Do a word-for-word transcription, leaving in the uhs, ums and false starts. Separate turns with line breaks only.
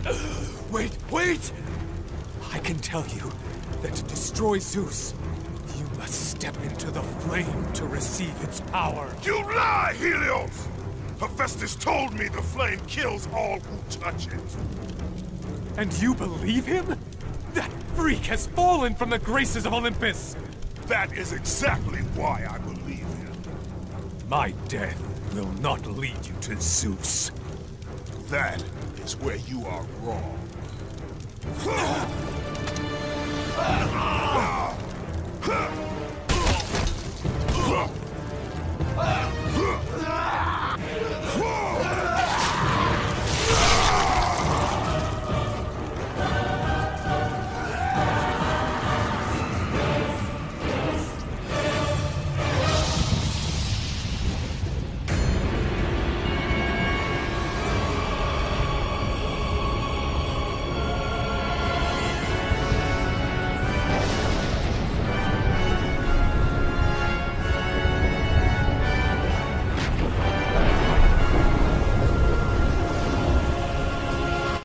Wait, wait! I can tell you that to destroy Zeus, you must step into the flame to receive its power.
You lie, Helios! Hephaestus told me the flame kills all who touch it.
And you believe him? That freak has fallen from the graces of Olympus!
That is exactly why I believe him.
My death will not lead you to Zeus.
That is where you are wrong.